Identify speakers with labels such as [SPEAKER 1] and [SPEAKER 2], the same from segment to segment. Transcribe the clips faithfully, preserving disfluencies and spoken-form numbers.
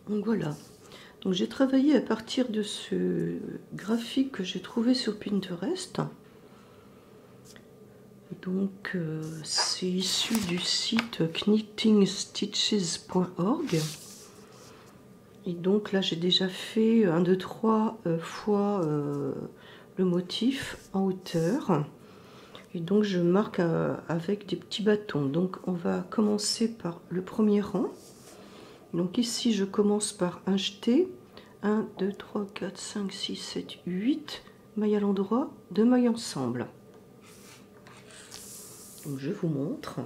[SPEAKER 1] Donc voilà, donc j'ai travaillé à partir de ce graphique que j'ai trouvé sur Pinterest. Donc euh, c'est issu du site knitting stitches point org. Et donc là j'ai déjà fait un, deux, trois euh, fois euh, le motif en hauteur. Et donc je marque euh, avec des petits bâtons. Donc on va commencer par le premier rang. Donc ici je commence par un jeté. un, deux, trois, quatre, cinq, six, sept, huit mailles à l'endroit, deux mailles ensemble. Donc je vous montre.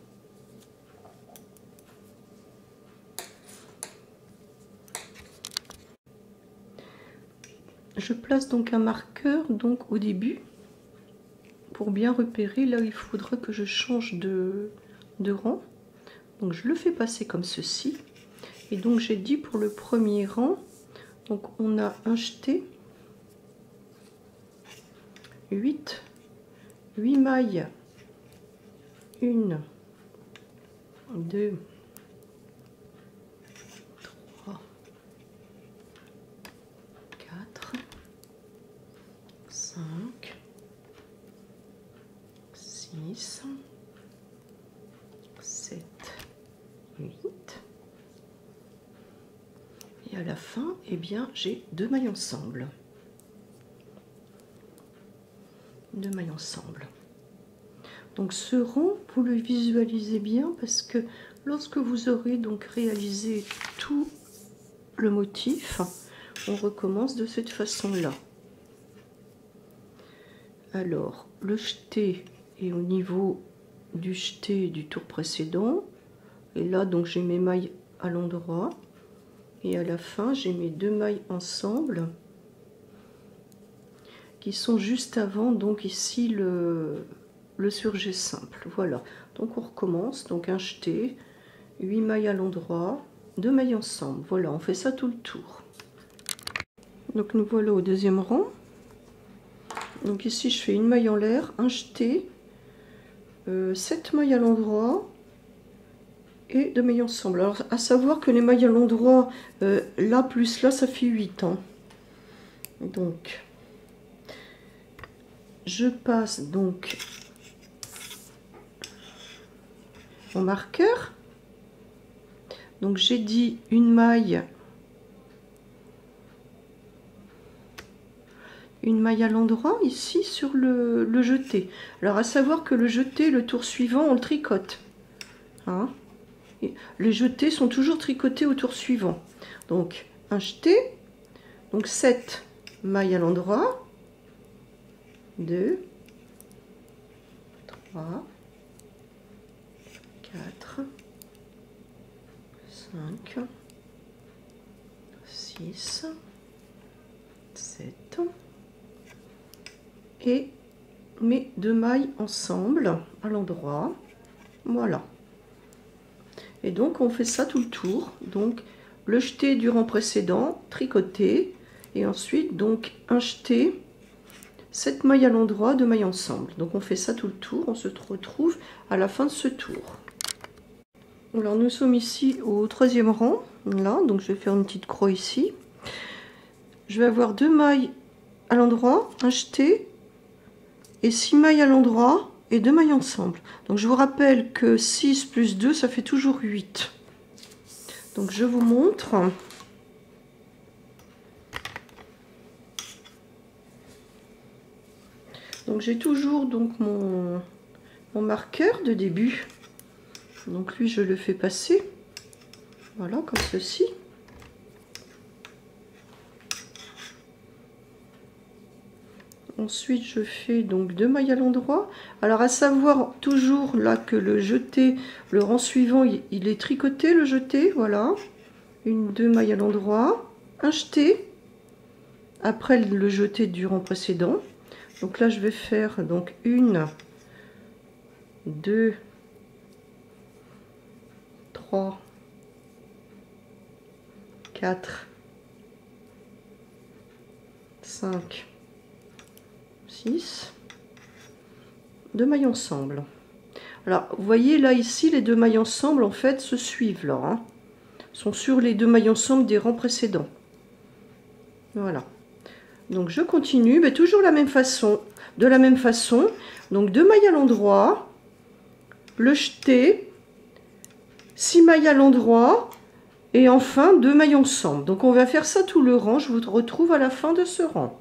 [SPEAKER 1] Je place donc un marqueur donc au début pour bien repérer là où il faudra que je change de, de rang. Donc je le fais passer comme ceci. Et donc j'ai dit pour le premier rang, donc on a un jeté, huit, huit mailles, une, deux, trois, quatre, cinq, six, sept, huit. Et à la fin, eh bien, j'ai deux mailles ensemble. Deux mailles ensemble. Donc ce rang, vous le visualisez bien parce que lorsque vous aurez donc réalisé tout le motif, on recommence de cette façon-là. Alors, le jeté est au niveau du jeté du tour précédent. Et là, donc j'ai mes mailles à l'endroit. Et à la fin, j'ai mes deux mailles ensemble qui sont juste avant, donc ici, le, le surjet simple. Voilà, donc on recommence. Donc un jeté, huit mailles à l'endroit, deux mailles ensemble. Voilà, on fait ça tout le tour. Donc nous voilà au deuxième rang. Donc ici, je fais une maille en l'air, un jeté, euh, sept mailles à l'endroit et deux mailles ensemble. Alors, à savoir que les mailles à l'endroit, euh, là plus là, ça fait huit. Hein. Donc, je passe donc mon marqueur. Donc, j'ai dit une maille, une maille à l'endroit ici sur le, le jeté. Alors, à savoir que le jeté, le tour suivant, on le tricote. Hein? Et les jetés sont toujours tricotés au tour suivant. Donc, un jeté, donc sept mailles à l'endroit, deux, trois, quatre, cinq, six, sept, et mes deux mailles ensemble à l'endroit. Voilà. Et donc on fait ça tout le tour. Donc le jeté du rang précédent, tricoté, et ensuite donc un jeté, sept mailles à l'endroit, deux mailles ensemble. Donc on fait ça tout le tour. On se retrouve à la fin de ce tour. Alors nous sommes ici au troisième rang. Là, donc je vais faire une petite croix ici. Je vais avoir deux mailles à l'endroit, un jeté, et six mailles à l'endroit et deux mailles ensemble. Donc je vous rappelle que six plus deux, ça fait toujours huit. Donc je vous montre. Donc j'ai toujours donc mon, mon marqueur de début. Donc lui je le fais passer. Voilà, comme ceci. Ensuite, je fais donc deux mailles à l'endroit. Alors, à savoir toujours là que le jeté, le rang suivant, il est tricoté, le jeté, voilà. Une, deux mailles à l'endroit, un jeté, après le jeté du rang précédent. Donc là, je vais faire donc une, deux, trois, quatre, cinq, six, deux mailles ensemble. Alors vous voyez là ici les deux mailles ensemble en fait se suivent là, hein, sont sur les deux mailles ensemble des rangs précédents. Voilà. Donc je continue, mais toujours la même façon, de la même façon. Donc deux mailles à l'endroit, le jeté, six mailles à l'endroit, et enfin deux mailles ensemble. Donc on va faire ça tout le rang. Je vous retrouve à la fin de ce rang.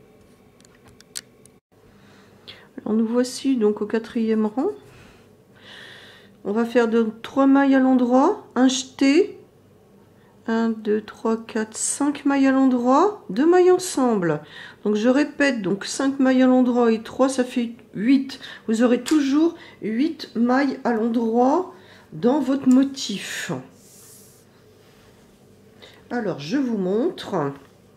[SPEAKER 1] Alors nous voici donc au quatrième rang. On va faire de trois mailles à l'endroit, un jeté, un, deux, trois, quatre, cinq mailles à l'endroit, deux mailles ensemble. Donc je répète, donc cinq mailles à l'endroit et trois, ça fait huit. Vous aurez toujours huit mailles à l'endroit dans votre motif. Alors je vous montre.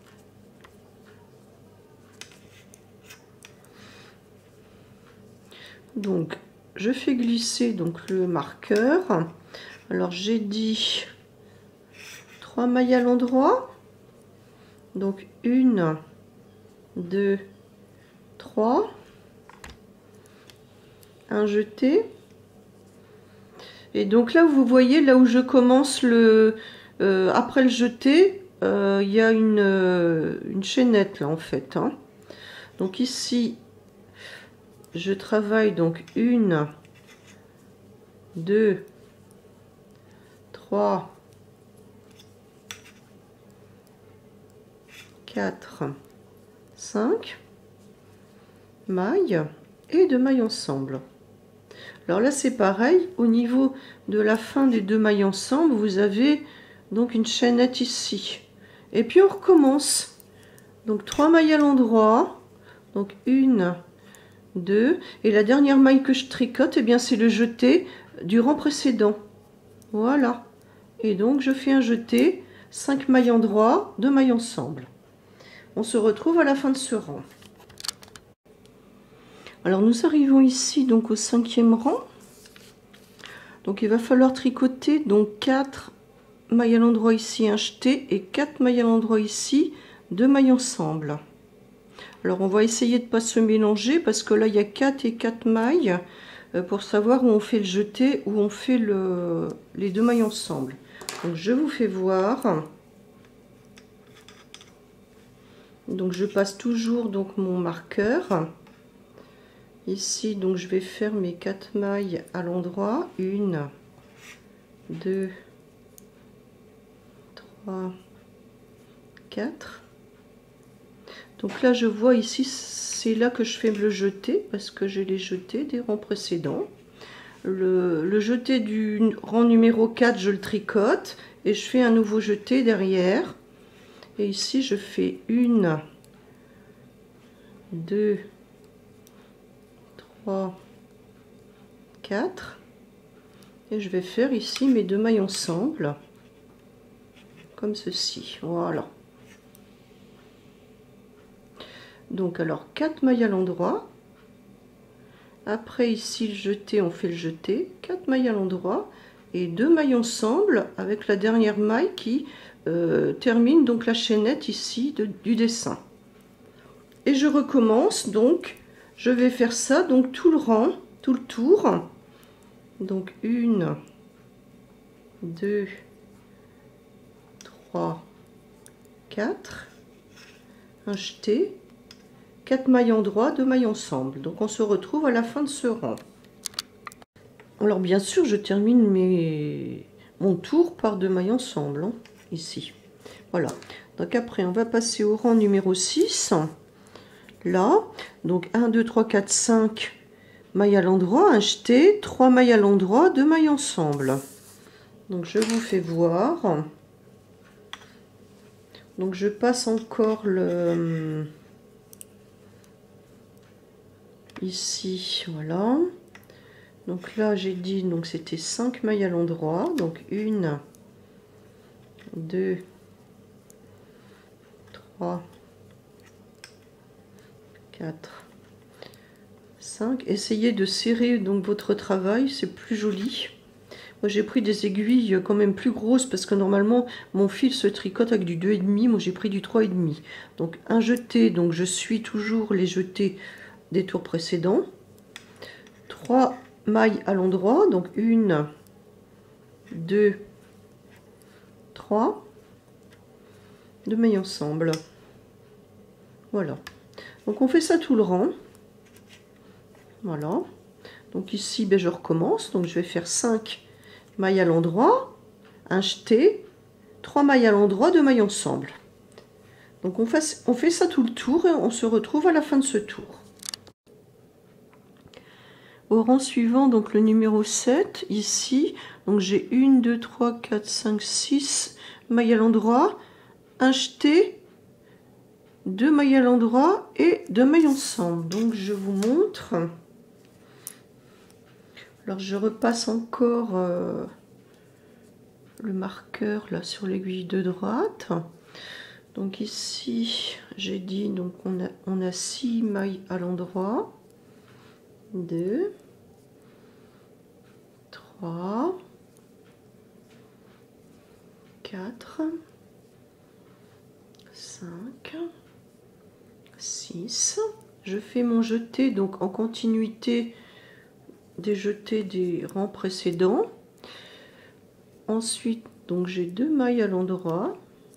[SPEAKER 1] Donc je fais glisser donc le marqueur. Alors j'ai dit trois mailles à l'endroit. Donc une, deux, trois. Un jeté. Et donc là vous voyez là où je commence le euh, après le jeté, euh, il y a une, euh, une chaînette là en fait. Hein. Donc ici je travaille donc une, deux, trois, quatre, cinq mailles et deux mailles ensemble. Alors là c'est pareil, au niveau de la fin des deux mailles ensemble, vous avez donc une chaînette ici. Et puis on recommence. Donc trois mailles à l'endroit, donc une, deux, et la dernière maille que je tricote, et eh bien c'est le jeté du rang précédent. Voilà. Et donc je fais un jeté, cinq mailles endroit, deux mailles ensemble. On se retrouve à la fin de ce rang. Alors nous arrivons ici donc au cinquième rang. Donc il va falloir tricoter donc quatre mailles à l'endroit ici, un jeté, et quatre mailles à l'endroit ici, deux mailles ensemble. Alors on va essayer de ne pas se mélanger parce que là il y a quatre et quatre mailles pour savoir où on fait le jeté, où on fait le, les deux mailles ensemble. Donc je vous fais voir. Donc je passe toujours donc mon marqueur. Ici donc je vais faire mes quatre mailles à l'endroit. Une, deux, trois, quatre. Donc là je vois ici c'est là que je fais le jeté parce que j'ai les jetés des rangs précédents. Le, le jeté du rang numéro quatre je le tricote et je fais un nouveau jeté derrière. Et ici je fais une, deux, trois, quatre. Et je vais faire ici mes deux mailles ensemble. Comme ceci. Voilà. Donc alors quatre mailles à l'endroit. Après ici le jeté, on fait le jeté. quatre mailles à l'endroit. Et deux mailles ensemble avec la dernière maille qui euh, termine donc la chaînette ici de, du dessin. Et je recommence donc, je vais faire ça donc tout le rang, tout le tour. Donc une, deux, trois, quatre, un jeté, quatre mailles endroit, deux mailles ensemble. Donc on se retrouve à la fin de ce rang. Alors bien sûr je termine mes, mon tour par deux mailles ensemble, hein, ici. Voilà, donc après on va passer au rang numéro six. Là, donc un, deux, trois, quatre, cinq mailles à l'endroit, un jeté, trois mailles à l'endroit, deux mailles ensemble. Donc je vous fais voir. Donc je passe encore le ici, voilà. Donc là j'ai dit donc c'était cinq mailles à l'endroit, donc une, deux, trois, quatre, cinq. Essayez de serrer donc votre travail, c'est plus joli. Moi j'ai pris des aiguilles quand même plus grosses parce que normalement mon fil se tricote avec du deux virgule cinq. Moi j'ai pris du trois virgule cinq. Donc un jeté, donc je suis toujours les jetés des tours précédents. trois mailles à l'endroit, donc une, deux, trois, deux mailles ensemble. Voilà. Donc on fait ça tout le rang. Voilà. Donc ici, ben, je recommence. Donc je vais faire cinq mailles à l'endroit, un jeté, trois mailles à l'endroit, deux mailles ensemble. Donc on fait, on fait ça tout le tour et on se retrouve à la fin de ce tour. Au rang suivant, donc le numéro sept, ici, donc j'ai une, deux, trois, quatre, cinq, six mailles à l'endroit, un jeté, deux mailles à l'endroit et deux mailles ensemble. Donc je vous montre. Alors je repasse encore euh, le marqueur là sur l'aiguille de droite. Donc ici, j'ai dit, donc on a, on a six mailles à l'endroit. deux, trois, quatre, cinq, six. Je fais mon jeté donc en continuité des jetés des rangs précédents. Ensuite, donc j'ai deux mailles à l'endroit,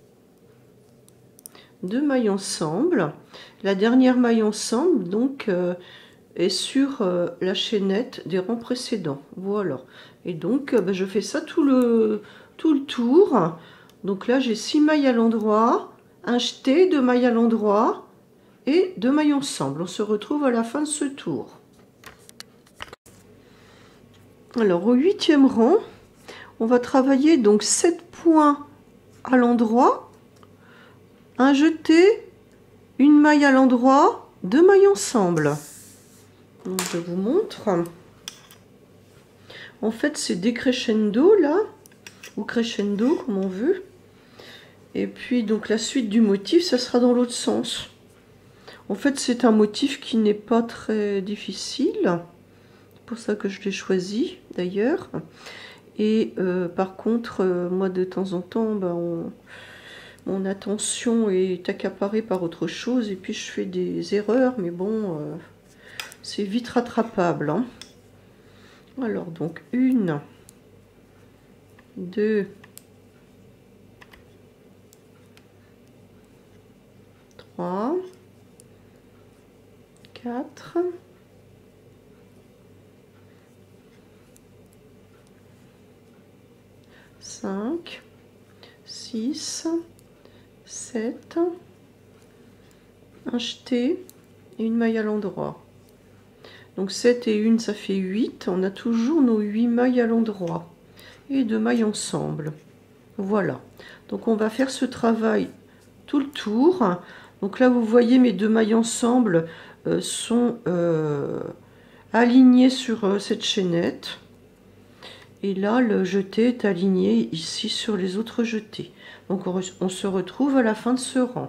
[SPEAKER 1] deux mailles ensemble. La dernière maille ensemble donc euh, est sur euh, la chaînette des rangs précédents. Voilà. Et donc euh, ben, je fais ça tout le tout le tour. Donc là j'ai six mailles à l'endroit, un jeté, deux mailles à l'endroit et deux mailles ensemble. On se retrouve à la fin de ce tour. Alors au huitième rang, on va travailler donc sept points à l'endroit, un jeté, une maille à l'endroit, deux mailles ensemble. Donc je vous montre. En fait, c'est décrescendo là, ou crescendo comme on veut. Et puis donc la suite du motif, ça sera dans l'autre sens. En fait, c'est un motif qui n'est pas très difficile. C'est pour ça que je l'ai choisi d'ailleurs. Et euh, par contre, euh, moi de temps en temps, ben, on, mon attention est accaparée par autre chose et puis je fais des erreurs, mais bon, euh, c'est vite rattrapable. Hein. Alors donc une, deux, trois, quatre, cinq, six, sept, un jeté et une maille à l'endroit. Donc sept et une, ça fait huit. On a toujours nos huit mailles à l'endroit et deux mailles ensemble. Voilà. Donc on va faire ce travail tout le tour. Donc là, vous voyez, mes deux mailles ensemble euh, sont euh, alignées sur euh, cette chaînette. Et là, le jeté est aligné ici sur les autres jetés. Donc on, on se retrouve à la fin de ce rang.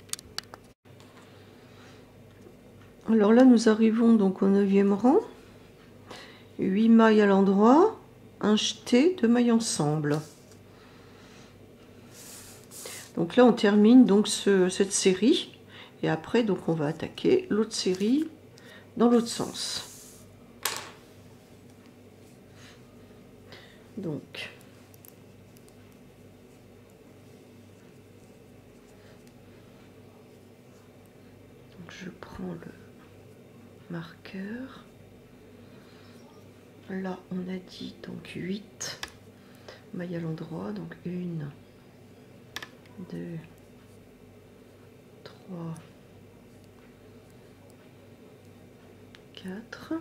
[SPEAKER 1] Alors là, nous arrivons donc au neuvième rang. huit mailles à l'endroit, un jeté, deux mailles ensemble. Donc là, on termine donc ce, cette série. Et après, donc on va attaquer l'autre série dans l'autre sens. Donc, donc je prends le marqueur. Là, on a dit donc huit mailles à l'endroit, donc une, deux, trois, quatre,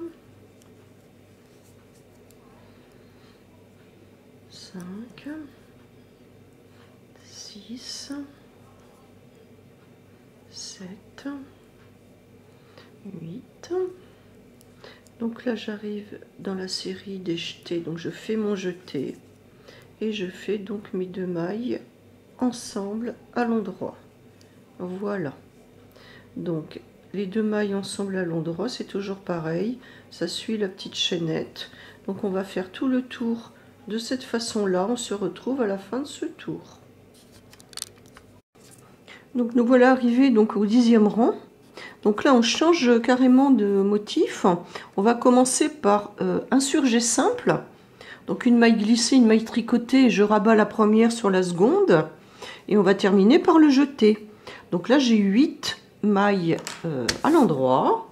[SPEAKER 1] cinq, six, sept, huit. Donc là, j'arrive dans la série des jetés. Donc je fais mon jeté et je fais donc mes deux mailles ensemble à l'endroit. Voilà. Donc les deux mailles ensemble à l'endroit, c'est toujours pareil. Ça suit la petite chaînette. Donc on va faire tout le tour de cette façon-là. On se retrouve à la fin de ce tour. Donc nous voilà arrivés donc au dixième rang. Donc là, on change carrément de motif. On va commencer par euh, un surjet simple. Donc une maille glissée, une maille tricotée, et je rabats la première sur la seconde. Et on va terminer par le jeté. Donc là, j'ai huit mailles euh, à l'endroit.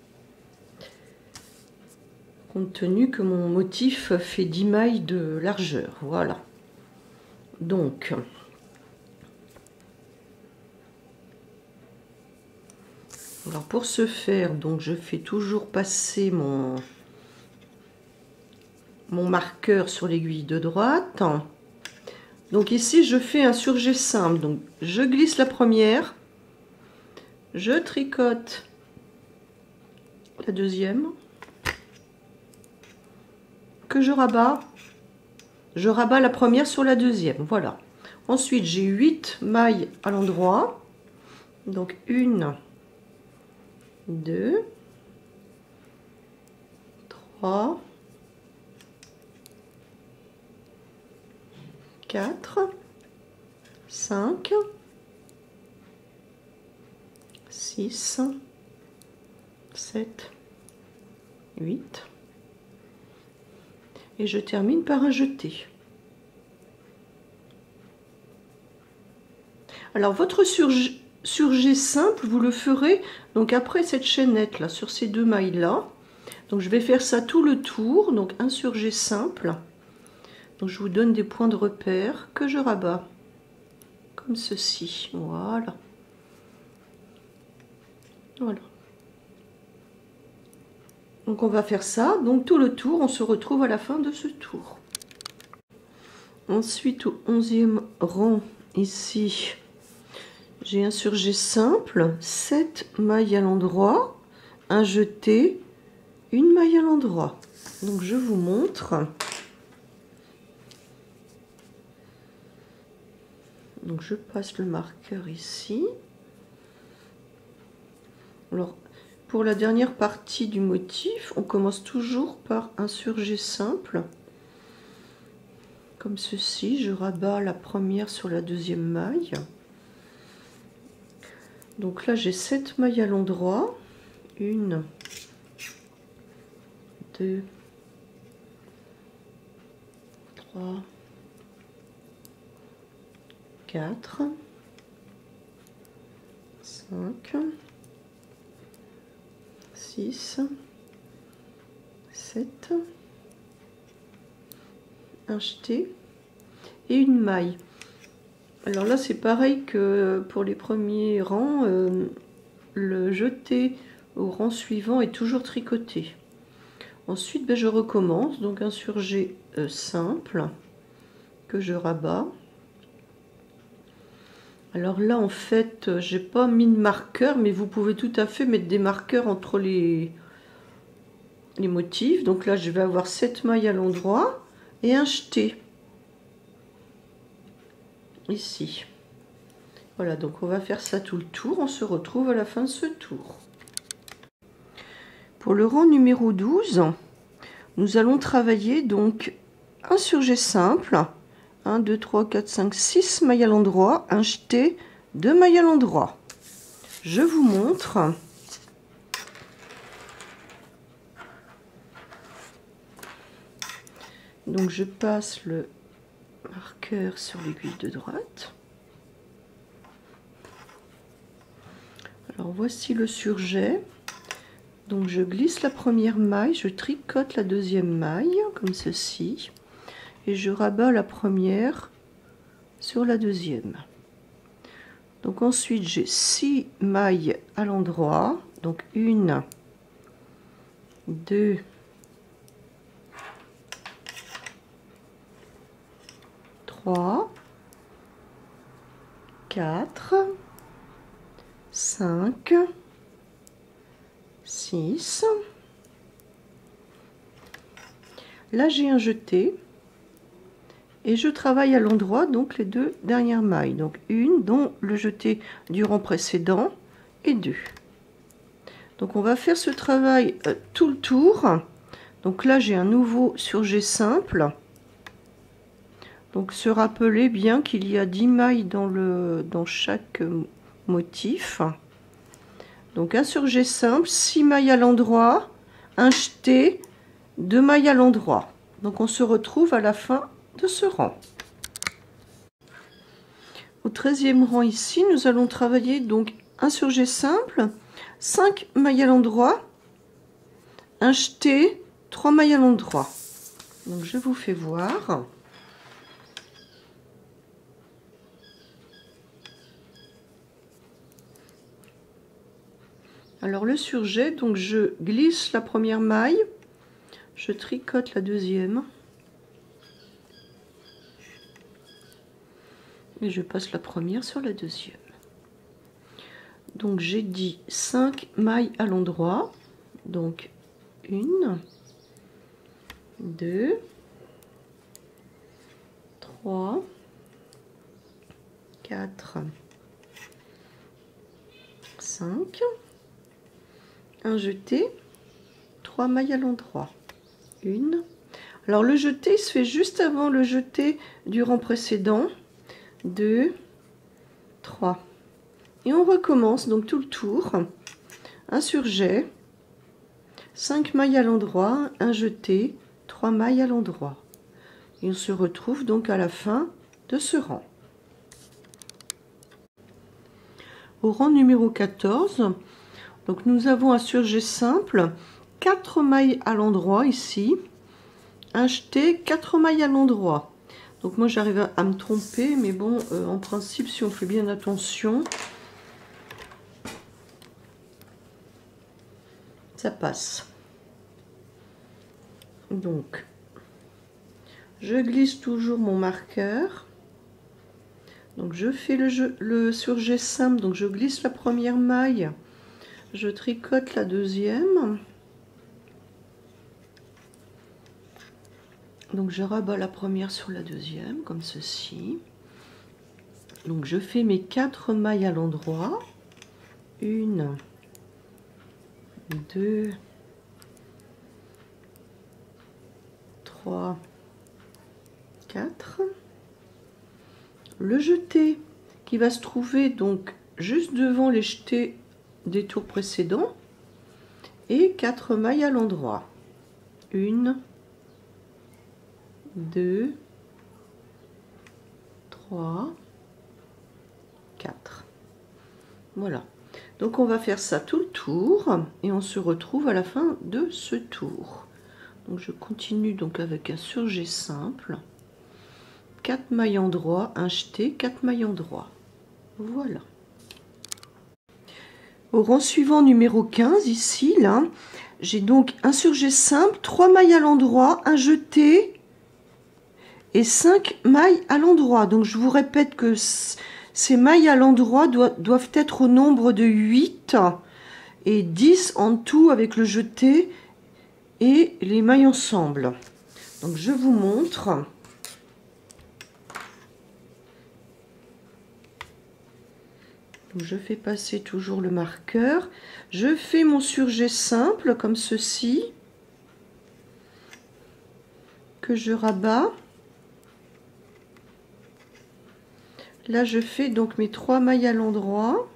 [SPEAKER 1] Compte tenu que mon motif fait dix mailles de largeur. Voilà. Donc, alors pour ce faire, donc je fais toujours passer mon, mon marqueur sur l'aiguille de droite. Donc ici, je fais un surjet simple. Donc, je glisse la première, je tricote la deuxième, que je rabats. Je rabats la première sur la deuxième. Voilà. Ensuite, j'ai huit mailles à l'endroit. Donc, une, deux, trois, quatre, cinq, six, sept, huit. Et je termine par un jeté. Alors votre surjet, surjet simple, vous le ferez donc après cette chaînette là, sur ces deux mailles là. Donc je vais faire ça tout le tour, donc un surjet simple. Donc je vous donne des points de repère que je rabats comme ceci. Voilà. Voilà. Donc on va faire ça, donc tout le tour, on se retrouve à la fin de ce tour. Ensuite au onzième rang, ici, j'ai un surjet simple, sept mailles à l'endroit, un jeté, une maille à l'endroit. Donc je vous montre. Donc je passe le marqueur ici. Alors, pour la dernière partie du motif, on commence toujours par un surjet simple. Comme ceci, je rabats la première sur la deuxième maille. Donc là, j'ai sept mailles à l'endroit. Une, deux, trois, quatre, cinq, six, sept, un jeté et une maille. Alors là c'est pareil que pour les premiers rangs, euh, le jeté au rang suivant est toujours tricoté. Ensuite ben, je recommence, donc un surjet euh, simple que je rabats. Alors là en fait j'ai pas mis de marqueur, mais vous pouvez tout à fait mettre des marqueurs entre les, les motifs. Donc là je vais avoir sept mailles à l'endroit et un jeté ici. Voilà, donc on va faire ça tout le tour, on se retrouve à la fin de ce tour. Pour le rang numéro douze, nous allons travailler donc un surjet simple, un, deux, trois, quatre, cinq, six mailles à l'endroit, un jeté, deux mailles à l'endroit. Je vous montre. Donc je passe le marqueur sur l'aiguille de droite. Alors voici le surjet. Donc je glisse la première maille, je tricote la deuxième maille comme ceci et je rabats la première sur la deuxième. Donc ensuite j'ai six mailles à l'endroit, donc une, deux, trois, quatre, cinq, six. Là j'ai un jeté et je travaille à l'endroit donc les deux dernières mailles, donc une dont le jeté du rang précédent et deux. Donc on va faire ce travail euh, tout le tour. Donc là j'ai un nouveau surjet simple. Donc se rappeler bien qu'il y a dix mailles dans le dans chaque motif. Donc un surjet simple, six mailles à l'endroit, un jeté, deux mailles à l'endroit. Donc on se retrouve à la fin de ce rang. Au treizième rang ici, nous allons travailler donc un surjet simple, cinq mailles à l'endroit, un jeté, trois mailles à l'endroit. Donc je vous fais voir. Alors le surjet, donc je glisse la première maille, je tricote la deuxième et je passe la première sur la deuxième. Donc j'ai dit cinq mailles à l'endroit, donc une, deux, trois, quatre, cinq, un jeté, trois mailles à l'endroit, une. Alors le jeté se fait juste avant le jeté du rang précédent, deux, trois. Et on recommence donc tout le tour, un surjet, cinq mailles à l'endroit, un jeté, trois mailles à l'endroit. Et on se retrouve donc à la fin de ce rang. Au rang numéro quatorze, donc nous avons un surjet simple, quatre mailles à l'endroit ici, un jeté, quatre mailles à l'endroit. Donc moi j'arrive à, à me tromper, mais bon, euh, en principe, si on fait bien attention, ça passe. Donc, je glisse toujours mon marqueur. Donc je fais le, jeu, le surjet simple, donc je glisse la première maille, je tricote la deuxième. Donc je rabats la première sur la deuxième, comme ceci. Donc je fais mes quatre mailles à l'endroit. Une, deux, trois, quatre. Le jeté qui va se trouver donc juste devant les jetés des tours précédents. Et quatre mailles à l'endroit. Une, deux, trois, quatre. Voilà. Donc on va faire ça tout le tour et on se retrouve à la fin de ce tour. Donc je continue donc avec un surjet simple, quatre mailles endroit, un jeté, quatre mailles endroit. Voilà. Au rang suivant numéro quinze ici là, j'ai donc un surjet simple, trois mailles à l'endroit, un jeté et cinq mailles à l'endroit. Donc je vous répète que ces mailles à l'endroit doivent, doivent être au nombre de huit et dix en tout avec le jeté et les mailles ensemble. Donc je vous montre. Donc je fais passer toujours le marqueur. Je fais mon surjet simple comme ceci, que je rabats. Là je fais donc mes trois mailles à l'endroit.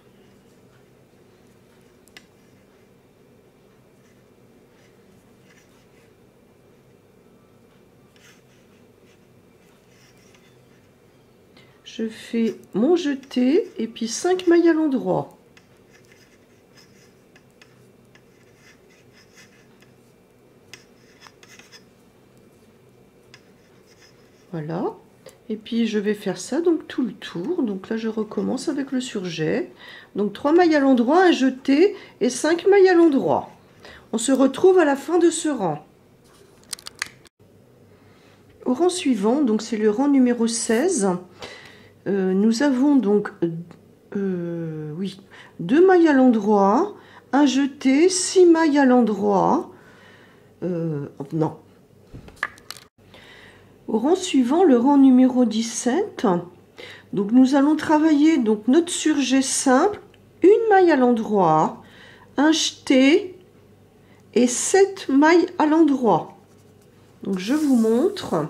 [SPEAKER 1] Je fais mon jeté et puis cinq mailles à l'endroit. Voilà. Et puis je vais faire ça donc tout le tour. Donc là je recommence avec le surjet. Donc trois mailles à l'endroit, un jeté et cinq mailles à l'endroit. On se retrouve à la fin de ce rang. Au rang suivant, donc c'est le rang numéro seize. Euh, nous avons donc euh, oui, deux mailles à l'endroit, un jeté, six mailles à l'endroit. Euh, non. Au rang suivant, le rang numéro dix-sept, donc nous allons travailler donc notre surjet simple, une maille à l'endroit, un jeté et sept mailles à l'endroit. Donc je vous montre.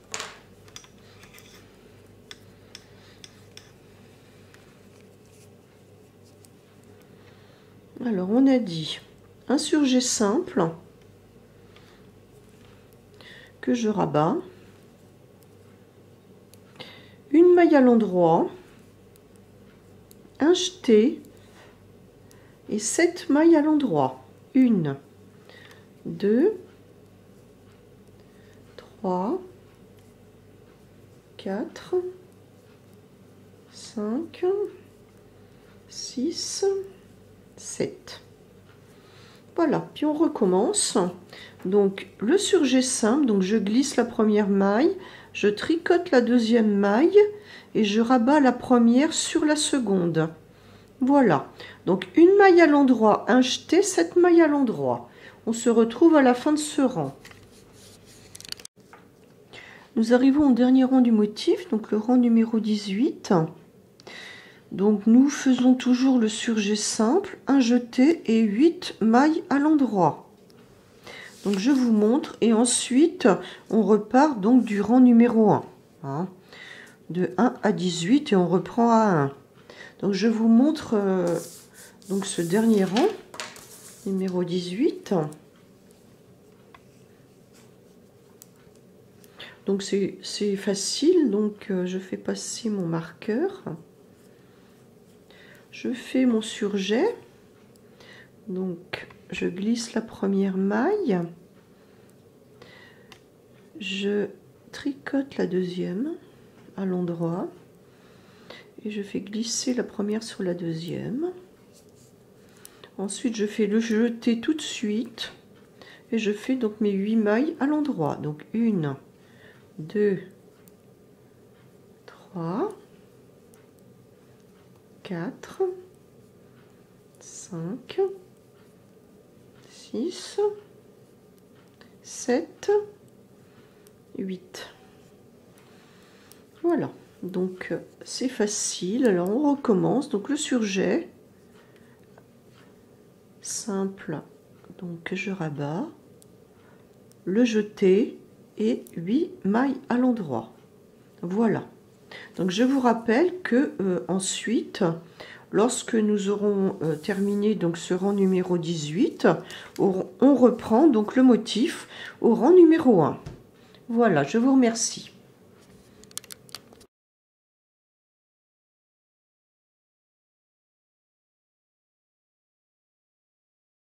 [SPEAKER 1] Alors on a dit un surjet simple, que je rabats, une maille à l'endroit, un jeté et sept mailles à l'endroit. Une, deux, trois, quatre, cinq, six, sept. Voilà, puis on recommence. Donc le surjet simple, donc je glisse la première maille, je tricote la deuxième maille et je rabats la première sur la seconde. Voilà, donc une maille à l'endroit, un jeté, sept mailles à l'endroit. On se retrouve à la fin de ce rang. Nous arrivons au dernier rang du motif, donc le rang numéro dix-huit. Donc nous faisons toujours le surjet simple, un jeté et huit mailles à l'endroit. Donc je vous montre et ensuite on repart donc du rang numéro un. Hein, de un à dix-huit et on reprend à un. Donc je vous montre euh, donc ce dernier rang, numéro dix-huit. Donc c'est facile, donc euh, je fais passer mon marqueur. Je fais mon surjet. Donc je glisse la première maille. Je tricote la deuxième à l'endroit. Et je fais glisser la première sur la deuxième. Ensuite, je fais le jeté tout de suite. Et je fais donc mes huit mailles à l'endroit. Donc une, deux, trois, quatre, cinq, six, sept, huit. Voilà. Donc c'est facile. Alors on recommence. Donc le surjet simple, donc je rabats, le jeté et huit mailles à l'endroit. Voilà. Donc je vous rappelle que euh, ensuite, lorsque nous aurons euh, terminé donc ce rang numéro dix-huit, on reprend donc le motif au rang numéro un. Voilà, je vous remercie.